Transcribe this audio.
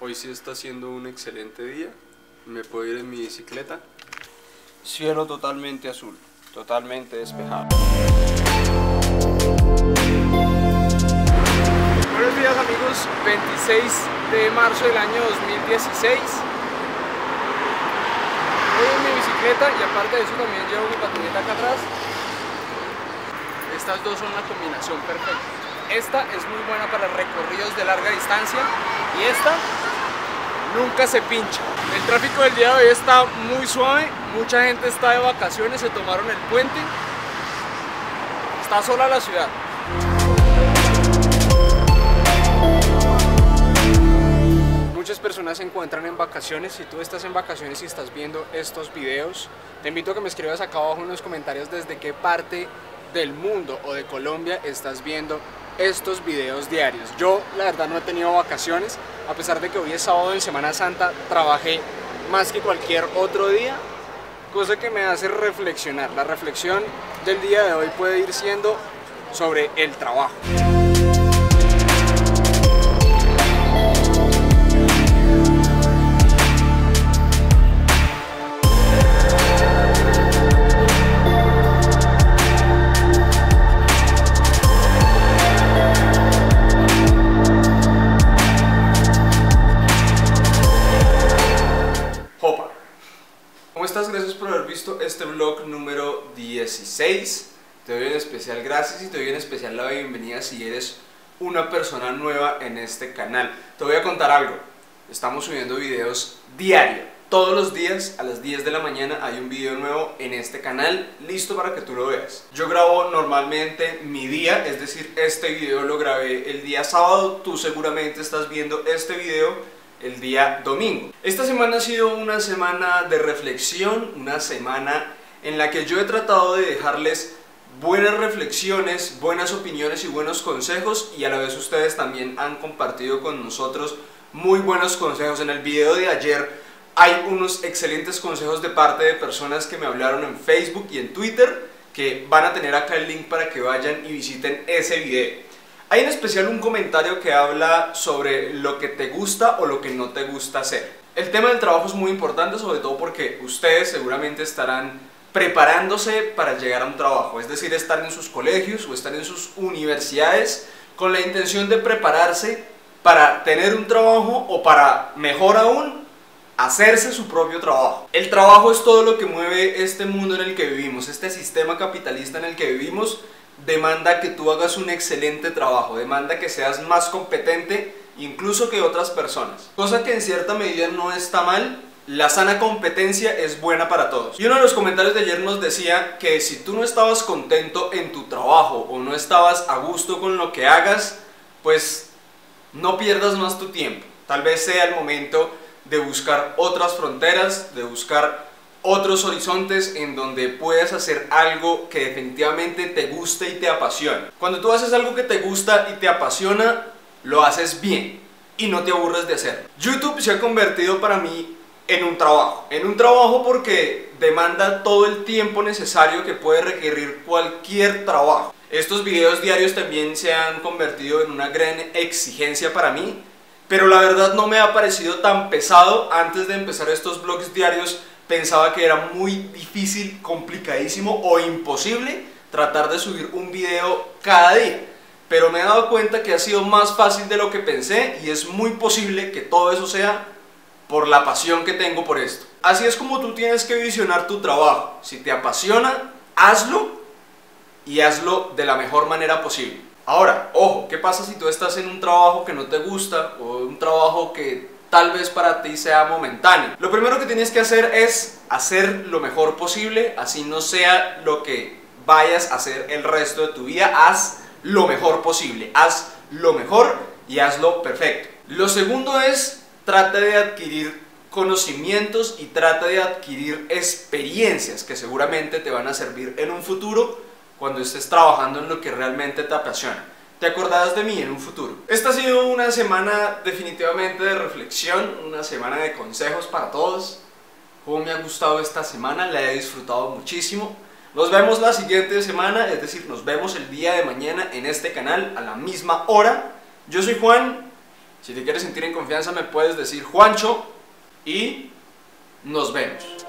Hoy sí está siendo un excelente día. Me puedo ir en mi bicicleta. Cielo totalmente azul, totalmente despejado. Buenos días amigos, 26 de marzo del año 2016. Voy en mi bicicleta y aparte de eso también llevo mi patineta acá atrás. Estas dos son una combinación perfecta. Esta es muy buena para recorridos de larga distancia y esta nunca se pincha. El tráfico del día de hoy está muy suave, mucha gente está de vacaciones, se tomaron el puente. Está sola la ciudad. Muchas personas se encuentran en vacaciones. Si tú estás en vacaciones y estás viendo estos videos, te invito a que me escribas acá abajo en los comentarios desde qué parte del mundo o de Colombia estás viendo estos videos diarios. Yo la verdad no he tenido vacaciones, a pesar de que hoy es sábado en Semana Santa, trabajé más que cualquier otro día, cosa que me hace reflexionar. La reflexión del día de hoy puede ir siendo sobre el trabajo. Gracias por haber visto este vlog número 16. Te doy en especial gracias y te doy en especial la bienvenida si eres una persona nueva en este canal. Te voy a contar algo. Estamos subiendo videos diario. Todos los días a las 10 de la mañana hay un video nuevo en este canal listo para que tú lo veas. Yo grabo normalmente mi día, es decir, este video lo grabé el día sábado. Tú seguramente estás viendo este video el día domingo. Esta semana ha sido una semana de reflexión, una semana en la que yo he tratado de dejarles buenas reflexiones, buenas opiniones y buenos consejos, y a la vez ustedes también han compartido con nosotros muy buenos consejos. En el video de ayer hay unos excelentes consejos de parte de personas que me hablaron en Facebook y en Twitter, que van a tener acá el link para que vayan y visiten ese video. Hay en especial un comentario que habla sobre lo que te gusta o lo que no te gusta hacer. El tema del trabajo es muy importante, sobre todo porque ustedes seguramente estarán preparándose para llegar a un trabajo, es decir, están en sus colegios o están en sus universidades con la intención de prepararse para tener un trabajo o para, mejor aún, hacerse su propio trabajo. El trabajo es todo lo que mueve este mundo en el que vivimos, este sistema capitalista en el que vivimos. Demanda que tú hagas un excelente trabajo, demanda que seas más competente incluso que otras personas, cosa que en cierta medida no está mal. La sana competencia es buena para todos. Y uno de los comentarios de ayer nos decía que si tú no estabas contento en tu trabajo o no estabas a gusto con lo que hagas, pues no pierdas más tu tiempo. Tal vez sea el momento de buscar otras fronteras, de buscar otros horizontes en donde puedas hacer algo que definitivamente te guste y te apasiona. Cuando tú haces algo que te gusta y te apasiona, lo haces bien y no te aburres de hacerlo. YouTube se ha convertido para mí en un trabajo porque demanda todo el tiempo necesario que puede requerir cualquier trabajo. Estos videos diarios también se han convertido en una gran exigencia para mí, pero la verdad no me ha parecido tan pesado. Antes de empezar estos vlogs diarios pensaba que era muy difícil, complicadísimo o imposible tratar de subir un video cada día, pero me he dado cuenta que ha sido más fácil de lo que pensé y es muy posible que todo eso sea por la pasión que tengo por esto. Así es como tú tienes que visionar tu trabajo. Si te apasiona, hazlo y hazlo de la mejor manera posible. Ahora, ojo, ¿qué pasa si tú estás en un trabajo que no te gusta o un trabajo que tal vez para ti sea momentáneo? Lo primero que tienes que hacer es hacer lo mejor posible, así no sea lo que vayas a hacer el resto de tu vida. Haz lo mejor posible, haz lo mejor y hazlo perfecto. Lo segundo es, trata de adquirir conocimientos y trata de adquirir experiencias que seguramente te van a servir en un futuro cuando estés trabajando en lo que realmente te apasiona. Te acordarás de mí en un futuro. Esta ha sido una semana definitivamente de reflexión, una semana de consejos para todos. Cómo me ha gustado esta semana, la he disfrutado muchísimo. Nos vemos la siguiente semana, es decir, nos vemos el día de mañana en este canal a la misma hora. Yo soy Juan, Si te quieres sentir en confianza me puedes decir Juancho y nos vemos.